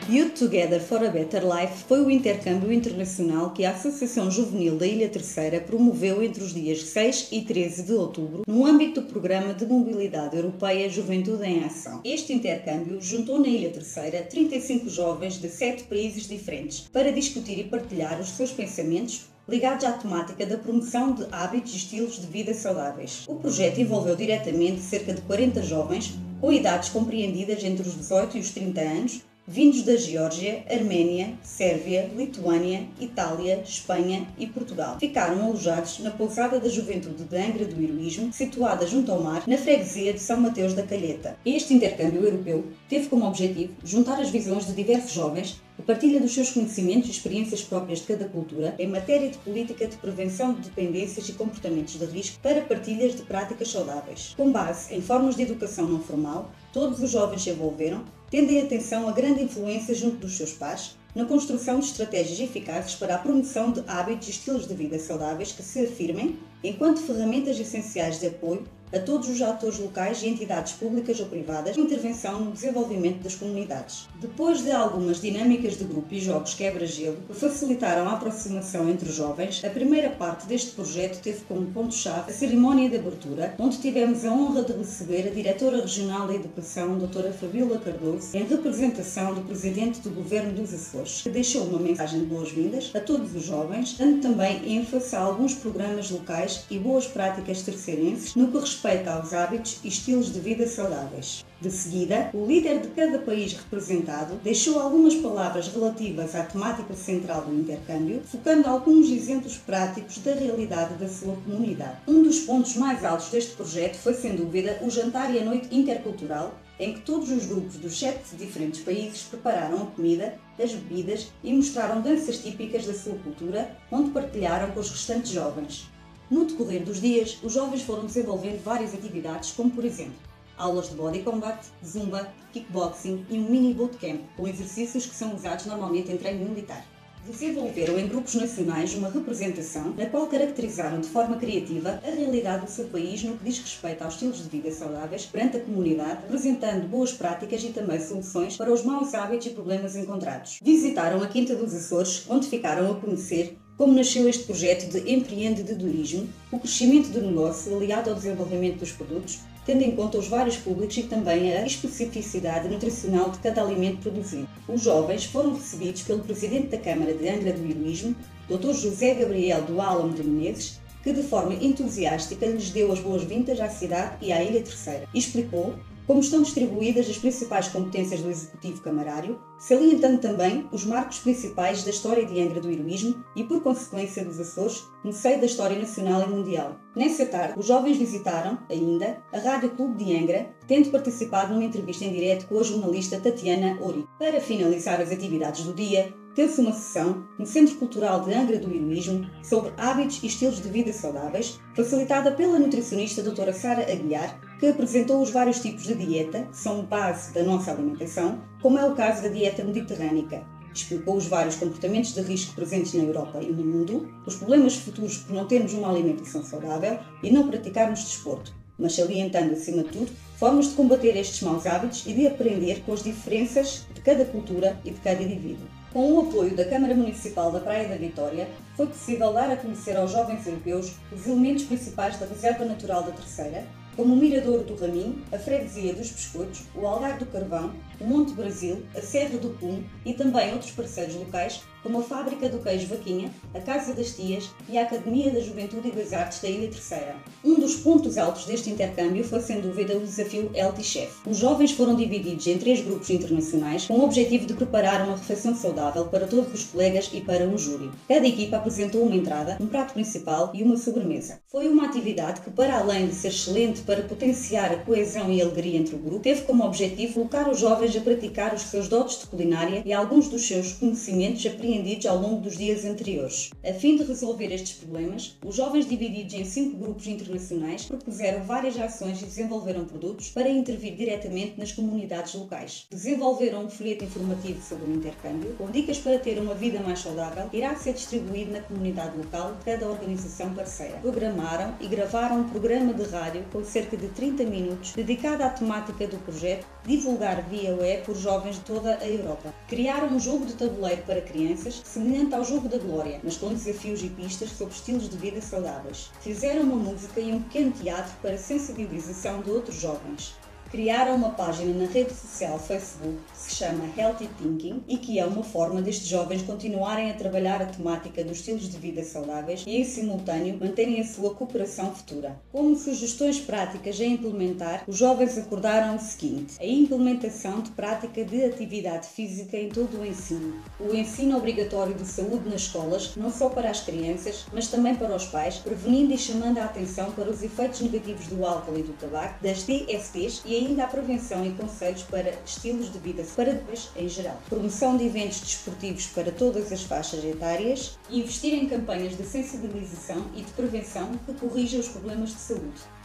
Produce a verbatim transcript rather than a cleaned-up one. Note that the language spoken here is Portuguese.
Youth Together for a Better Life foi o intercâmbio internacional que a Associação Juvenil da Ilha Terceira promoveu entre os dias seis e treze de outubro, no âmbito do Programa de Mobilidade Europeia Juventude em Ação. Este intercâmbio juntou na Ilha Terceira trinta e cinco jovens de sete países diferentes para discutir e partilhar os seus pensamentos ligados à temática da promoção de hábitos e estilos de vida saudáveis. O projeto envolveu diretamente cerca de quarenta jovens com idades compreendidas entre os dezoito e os trinta anos, vindos da Geórgia, Arménia, Sérvia, Lituânia, Itália, Espanha e Portugal. Ficaram alojados na pousada da Juventude de Angra do Heroísmo, situada junto ao mar, na freguesia de São Mateus da Calheta. Este intercâmbio europeu teve como objetivo juntar as visões de diversos jovens e partilha dos seus conhecimentos e experiências próprias de cada cultura em matéria de política de prevenção de dependências e comportamentos de risco para partilhas de práticas saudáveis. Com base em formas de educação não formal, todos os jovens se envolveram, tendo em atenção a grande influência junto dos seus pares na construção de estratégias eficazes para a promoção de hábitos e estilos de vida saudáveis que se afirmem enquanto ferramentas essenciais de apoio a todos os atores locais e entidades públicas ou privadas com intervenção no desenvolvimento das comunidades. Depois de algumas dinâmicas de grupo e jogos quebra-gelo que facilitaram a aproximação entre os jovens, a primeira parte deste projeto teve como ponto-chave a cerimónia de abertura, onde tivemos a honra de receber a Diretora Regional da Educação, doutora Fabíola Cardoso, em representação do Presidente do Governo dos Açores, que deixou uma mensagem de boas-vindas a todos os jovens, dando também ênfase a alguns programas locais e boas práticas terceirenses no que respeita aos hábitos e estilos de vida saudáveis. De seguida, o líder de cada país representado deixou algumas palavras relativas à temática central do intercâmbio, focando alguns exemplos práticos da realidade da sua comunidade. Um dos pontos mais altos deste projeto foi, sem dúvida, o jantar e a noite intercultural, em que todos os grupos dos sete diferentes países prepararam a comida, as bebidas e mostraram danças típicas da sua cultura, onde partilharam com os restantes jovens. No decorrer dos dias, os jovens foram desenvolvendo várias atividades, como por exemplo, aulas de body combat, zumba, kickboxing e um mini bootcamp, com exercícios que são usados normalmente em treino militar. Desenvolveram em grupos nacionais uma representação na qual caracterizaram de forma criativa a realidade do seu país no que diz respeito aos estilos de vida saudáveis perante a comunidade, apresentando boas práticas e também soluções para os maus hábitos e problemas encontrados. Visitaram a Quinta dos Açores, onde ficaram a conhecer como nasceu este projeto de empreendedorismo, o crescimento do negócio aliado ao desenvolvimento dos produtos, tendo em conta os vários públicos e também a especificidade nutricional de cada alimento produzido. Os jovens foram recebidos pelo Presidente da Câmara de Angra do Heroísmo, doutor José Gabriel do Álamo de Menezes, que de forma entusiástica lhes deu as boas-vindas à cidade e à Ilha Terceira e explicou como estão distribuídas as principais competências do Executivo Camarário, salientando também os marcos principais da história de Angra do Heroísmo e, por consequência, dos Açores, no seio da história nacional e mundial. Nessa tarde, os jovens visitaram, ainda, a Rádio Clube de Angra, tendo participado numa entrevista em direto com a jornalista Tatiana Ori. Para finalizar as atividades do dia, teve-se uma sessão no Centro Cultural de Angra do Heroísmo sobre hábitos e estilos de vida saudáveis, facilitada pela nutricionista doutora Sara Aguiar, que apresentou os vários tipos de dieta que são base da nossa alimentação, como é o caso da dieta mediterrânica. Explicou os vários comportamentos de risco presentes na Europa e no mundo, os problemas futuros por não termos uma alimentação saudável e não praticarmos desporto, mas salientando, acima de tudo, formas de combater estes maus hábitos e de aprender com as diferenças de cada cultura e de cada indivíduo. Com o apoio da Câmara Municipal da Praia da Vitória, foi possível dar a conhecer aos jovens europeus os elementos principais da Reserva Natural da Terceira, como o Miradouro do Raminho, a Freguesia dos Pescotos, o Algar do Carvão, o Monte Brasil, a Serra do Puno e também outros parceiros locais, como a Fábrica do Queijo Vaquinha, a Casa das Tias e a Academia da Juventude e das Artes da Ilha Terceira. Um dos pontos altos deste intercâmbio foi, sem dúvida, o desafio Healthy Chef. Os jovens foram divididos em três grupos internacionais com o objetivo de preparar uma refeição saudável para todos os colegas e para um júri. Cada equipa apresentou uma entrada, um prato principal e uma sobremesa. Foi uma atividade que, para além de ser excelente para potenciar a coesão e a alegria entre o grupo, teve como objetivo colocar os jovens a praticar os seus dotes de culinária e alguns dos seus conhecimentos a apreendidos ao longo dos dias anteriores. A fim de resolver estes problemas, os jovens, divididos em cinco grupos internacionais, propuseram várias ações e desenvolveram produtos para intervir diretamente nas comunidades locais. Desenvolveram um folheto informativo sobre o intercâmbio, com dicas para ter uma vida mais saudável, que irá ser distribuído na comunidade local de cada organização parceira. Programaram e gravaram um programa de rádio com cerca de trinta minutos dedicado à temática do projeto, divulgar via web por jovens de toda a Europa. Criaram um jogo de tabuleiro para crianças, semelhante ao Jogo da Glória, mas com desafios e pistas sobre estilos de vida saudáveis. Fizeram uma música e um pequeno teatro para sensibilização de outros jovens. Criaram uma página na rede social Facebook que se chama Healthy Thinking e que é uma forma destes jovens continuarem a trabalhar a temática dos estilos de vida saudáveis e, em simultâneo, manterem a sua cooperação futura. Como sugestões práticas a implementar, os jovens acordaram o seguinte: a implementação de prática de atividade física em todo o ensino, o ensino obrigatório de saúde nas escolas, não só para as crianças, mas também para os pais, prevenindo e chamando a atenção para os efeitos negativos do álcool e do tabaco, das T S Ts e ainda a prevenção e conselhos para estilos de vida para depois em geral. Promoção de eventos desportivos para todas as faixas etárias e investir em campanhas de sensibilização e de prevenção que corrijam os problemas de saúde.